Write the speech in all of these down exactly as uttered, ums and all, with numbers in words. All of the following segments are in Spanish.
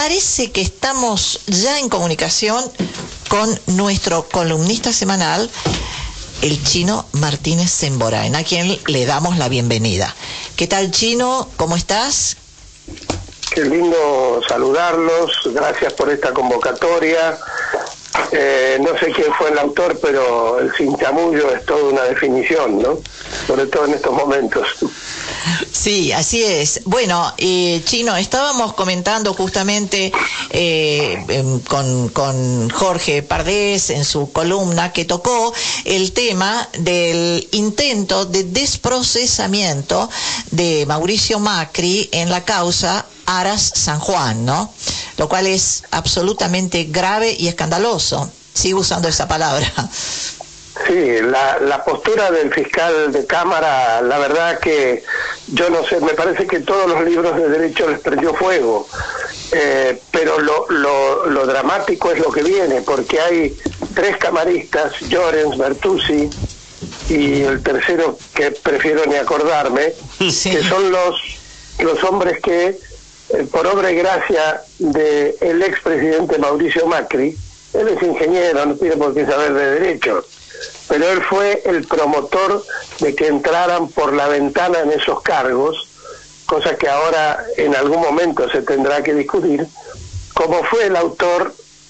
parece que estamos ya en comunicación con nuestro columnista semanal, el Chino Martínez Semborain, a quien le damos la bienvenida. ¿Qué tal, Chino? ¿Cómo estás? Qué lindo saludarlos, gracias por esta convocatoria. Eh, no sé quién fue el autor, pero el cinchamullo es toda una definición, ¿no? Sobre todo en estos momentos. Sí, así es. Bueno, eh, Chino, estábamos comentando justamente eh, con, con Jorge Pardés en su columna que tocó el tema del intento de desprocesamiento de Mauricio Macri en la causa Aras San Juan, ¿no? Lo cual es absolutamente grave y escandaloso. Sigo usando esa palabra. Sí, la, la postura del fiscal de Cámara, la verdad que yo no sé, me parece que todos los libros de derecho les prendió fuego, eh, pero lo, lo, lo dramático es lo que viene, porque hay tres camaristas, Llorens, Bertuzzi y el tercero que prefiero ni acordarme, sí, que son los, los hombres que, eh, por obra y gracia del expresidente Mauricio Macri, él es ingeniero, no tiene por qué saber de derecho, pero él fue el promotor de que entraran por la ventana en esos cargos, cosa que ahora en algún momento se tendrá que discutir, como fue el autor,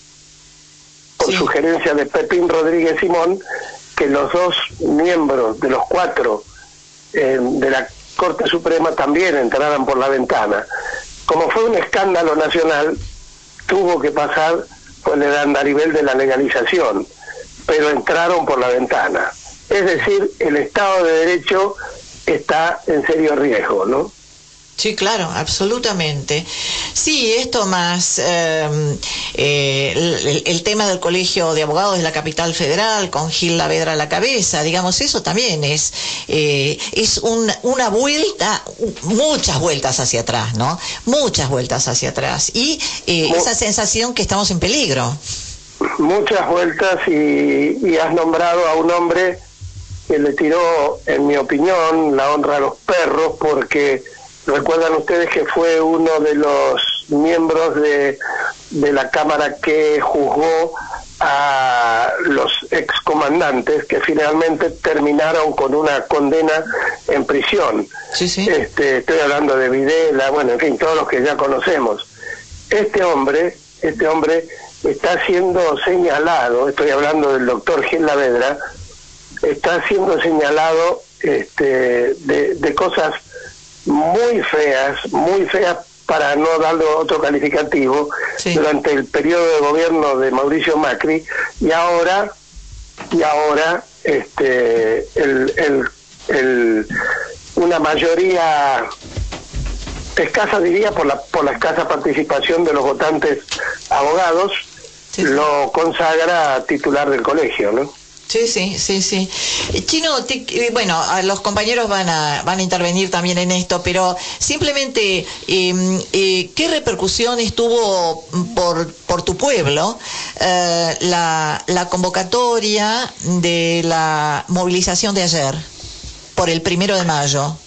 por sí. sugerencia de Pepín Rodríguez Simón, que los dos miembros de los cuatro eh, de la Corte Suprema también entraran por la ventana. Como fue un escándalo nacional, tuvo que pasar por el andarivel de la legalización, pero entraron por la ventana. Es decir, el Estado de Derecho está en serio riesgo, ¿no? Sí, claro, absolutamente. Sí, esto más eh, eh, el, el tema del Colegio de Abogados de la Capital Federal, con Gil Lavedra a la cabeza, digamos, eso también es eh, es un, una vuelta, muchas vueltas hacia atrás, ¿no? Muchas vueltas hacia atrás. Y eh, esa sensación que estamos en peligro. Muchas vueltas y, y has nombrado a un hombre que le tiró, en mi opinión, la honra a los perros, porque recuerdan ustedes que fue uno de los miembros de, de la Cámara que juzgó a los excomandantes que finalmente terminaron con una condena en prisión. Sí, sí. Este, estoy hablando de Videla, bueno, en fin, todos los que ya conocemos. Este hombre, este hombre está siendo señalado, estoy hablando del doctor Gil Lavedra, está siendo señalado este, de, de cosas muy feas, muy feas para no darle otro calificativo, sí. durante el periodo de gobierno de Mauricio Macri, y ahora, y ahora este, el, el, el, una mayoría escasa, diría, por la, por la escasa participación de los votantes abogados, sí, sí. lo consagra titular del colegio, ¿no? Sí, sí, sí, sí. Chino, te, bueno, los compañeros van a van a intervenir también en esto, pero simplemente, eh, eh, ¿qué repercusiones tuvo por por tu pueblo eh, la, la convocatoria de la movilización de ayer, por el primero de mayo?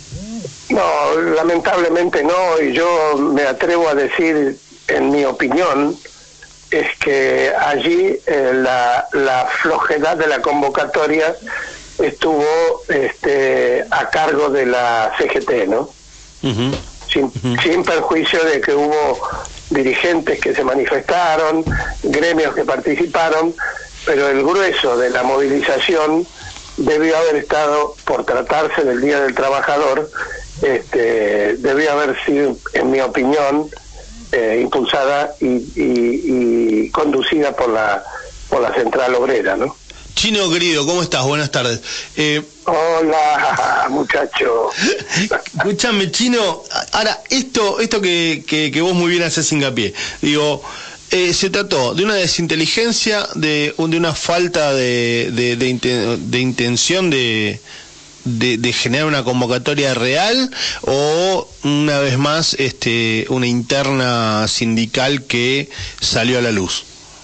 No, lamentablemente no, y yo me atrevo a decir, en mi opinión, es que allí eh, la, la flojedad de la convocatoria estuvo este, a cargo de la C G T, ¿no? Uh-huh. Sin, uh-huh. sin perjuicio de que hubo dirigentes que se manifestaron, gremios que participaron, pero el grueso de la movilización debió haber estado, por tratarse del Día del Trabajador, este, debió haber sido, en mi opinión, Eh, impulsada y, y, y conducida por la por la Central Obrera, ¿no? Chino querido, ¿cómo estás? Buenas tardes. Eh... Hola, muchacho. Escúchame, Chino, ahora, esto esto que, que, que vos muy bien haces hincapié, digo, eh, se trató de una desinteligencia, de, de una falta de, de, de, inten, de intención de... De, de generar una convocatoria real, o una vez más este una interna sindical que salió a la luz?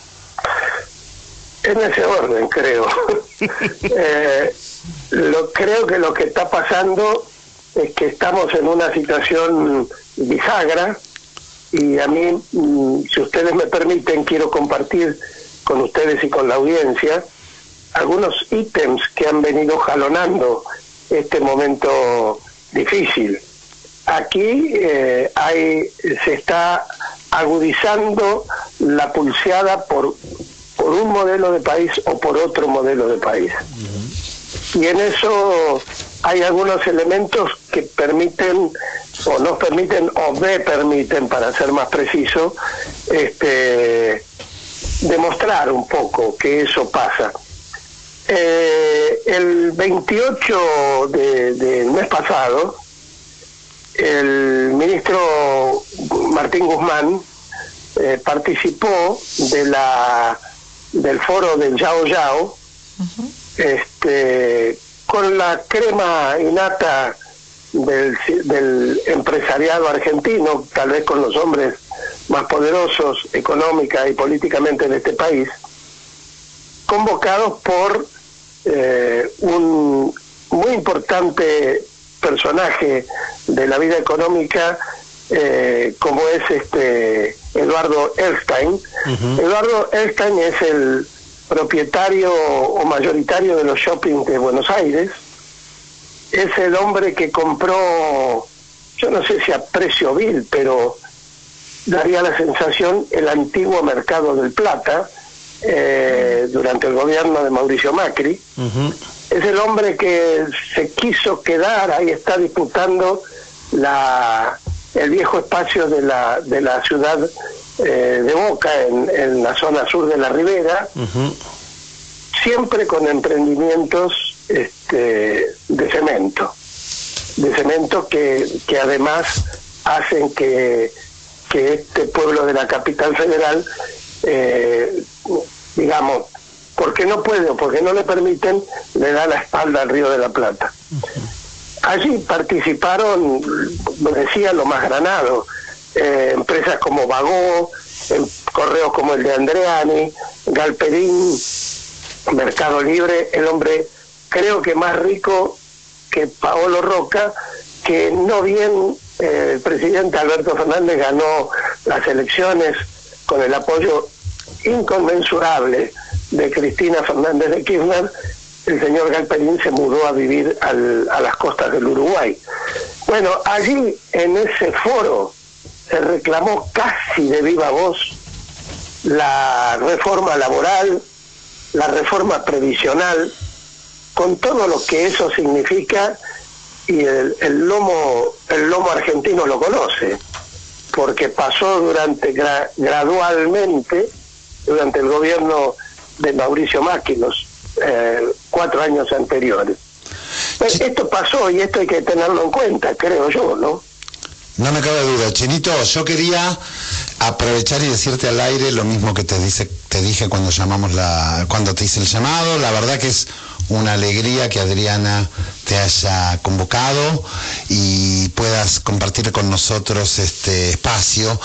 En ese orden, creo. eh, lo creo que lo que está pasando es que estamos en una situación bisagra y a mí, si ustedes me permiten, quiero compartir con ustedes y con la audiencia algunos ítems que han venido jalonando este momento difícil. Aquí eh, hay, se está agudizando la pulseada por, por un modelo de país o por otro modelo de país. Uh-huh. Y en eso hay algunos elementos que permiten, o nos permiten, o me permiten, para ser más preciso, este, demostrar un poco que eso pasa. Eh, el veintiocho de, del mes pasado, el ministro Martín Guzmán eh, participó de la del foro del Yao Yao, uh-huh. este, con la crema innata del, del empresariado argentino, tal vez con los hombres más poderosos económica y políticamente de este país, convocados por eh, un muy importante personaje de la vida económica, eh, como es este Eduardo Elstein. Uh-huh. Eduardo Elstein es el propietario o mayoritario de los shoppings de Buenos Aires. Es el hombre que compró, yo no sé si a precio vil, pero daría la sensación, el antiguo Mercado del Plata, eh, durante el gobierno de Mauricio Macri. Uh-huh. Es el hombre que se quiso quedar, ahí está disputando la, el viejo espacio de la, de la ciudad eh, de Boca, en, en la zona sur de la Ribera, uh-huh. siempre con emprendimientos este, de cemento, de cemento que, que además hacen que, que este pueblo de la capital federal, eh, digamos, porque no puede o porque no le permiten, le da la espalda al Río de la Plata. Uh-huh. Allí participaron, lo decía, lo más granado, eh, empresas como Bagó, eh, correos como el de Andreani, Galperín, Mercado Libre, el hombre creo que más rico que Paolo Roca, que no bien eh, el presidente Alberto Fernández ganó las elecciones con el apoyo inconmensurable de Cristina Fernández de Kirchner, el señor Galperín se mudó a vivir al, a las costas del Uruguay. Bueno, allí en ese foro se reclamó casi de viva voz la reforma laboral, la reforma previsional, con todo lo que eso significa, y el, el lomo el lomo argentino lo conoce, porque pasó durante gra, gradualmente durante el gobierno de Mauricio Macri, los eh, cuatro años anteriores. Pues esto pasó y esto hay que tenerlo en cuenta, creo yo, ¿no? No me cabe duda. Chinito, yo quería aprovechar y decirte al aire lo mismo que te dice, te dije cuando llamamos la, cuando te hice el llamado. La verdad que es una alegría que Adriana te haya convocado y puedas compartir con nosotros este espacio,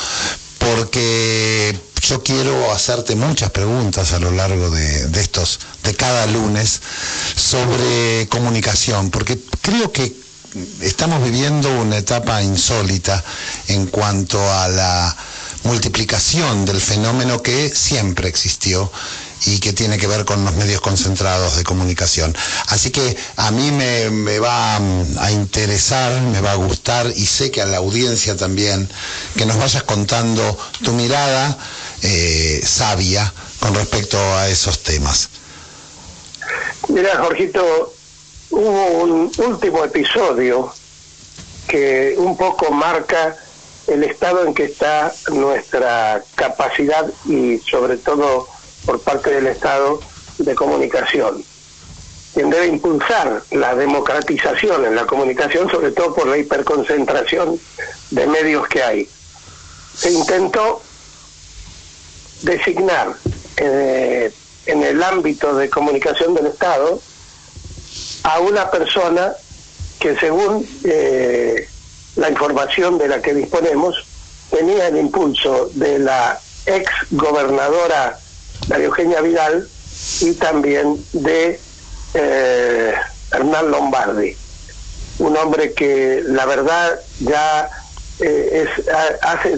porque yo quiero hacerte muchas preguntas a lo largo de, de estos, de cada lunes, sobre comunicación, porque creo que estamos viviendo una etapa insólita en cuanto a la multiplicación del fenómeno que siempre existió y que tiene que ver con los medios concentrados de comunicación. Así que a mí me, me va a interesar, me va a gustar, y sé que a la audiencia también, que nos vayas contando tu mirada eh, sabia con respecto a esos temas. Mira, Jorgito, hubo un último episodio que un poco marca el estado en que está nuestra capacidad, y sobre todo por parte del Estado, de comunicación, quien debe impulsar la democratización en la comunicación, sobre todo por la hiperconcentración de medios que hay. Se intentó designar eh, en el ámbito de comunicación del Estado a una persona que, según eh, la información de la que disponemos, tenía el impulso de la ex gobernadora María Eugenia Vidal y también de eh, Hernán Lombardi, un hombre que la verdad ya eh, es, hace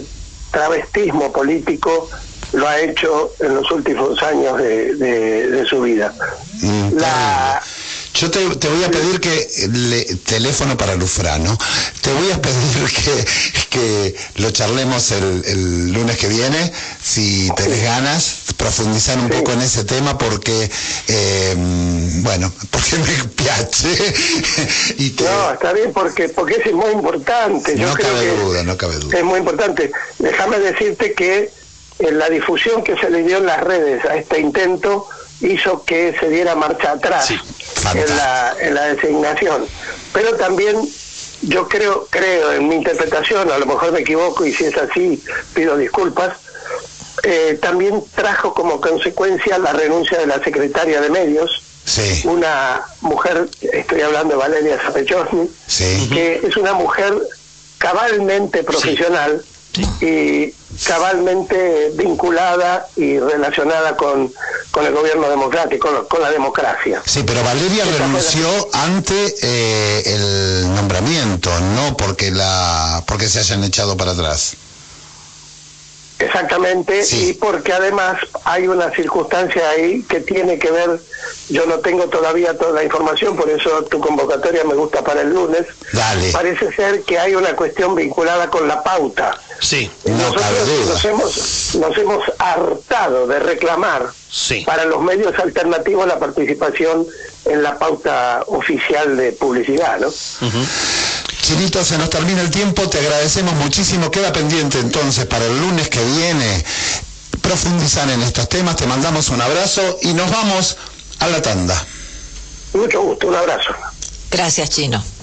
travestismo político lo ha hecho en los últimos años de, de, de su vida. Mm, La... Yo te, te voy a pedir que, le, teléfono para Lufrano, te voy a pedir que, que lo charlemos el, el lunes que viene, si tenés ganas, profundizar un sí. poco en ese tema, porque, eh, bueno, porque me piace. y te... No, está bien, porque porque es muy importante. Yo no creo cabe que duda, no cabe duda. Es muy importante. Déjame decirte que en la difusión que se le dio en las redes a este intento hizo que se diera marcha atrás Sí, en la, en la designación. Pero también yo creo, creo en mi interpretación, a lo mejor me equivoco y si es así pido disculpas, eh, también trajo como consecuencia la renuncia de la secretaria de Medios, Sí. una mujer, estoy hablando de Valeria Zapechosny, Sí. que es una mujer cabalmente profesional Sí. y cabalmente vinculada y relacionada con, con el gobierno democrático, con, con la democracia. Sí, pero Valeria Esa renunció ante eh, el nombramiento, no porque la porque se hayan echado para atrás. Exactamente, Sí. y porque además hay una circunstancia ahí que tiene que ver, yo no tengo todavía toda la información, por eso tu convocatoria me gusta para el lunes. Dale. Parece ser que hay una cuestión vinculada con la pauta. Sí, No Nosotros cabe duda. nos hemos, nos hemos hartado de reclamar sí. para los medios alternativos la participación en la pauta oficial de publicidad, ¿no? Ujú. Chinito, se nos termina el tiempo, te agradecemos muchísimo, queda pendiente entonces para el lunes que viene profundizar en estos temas, te mandamos un abrazo y nos vamos a la tanda. Mucho gusto, un abrazo. Gracias, Chino.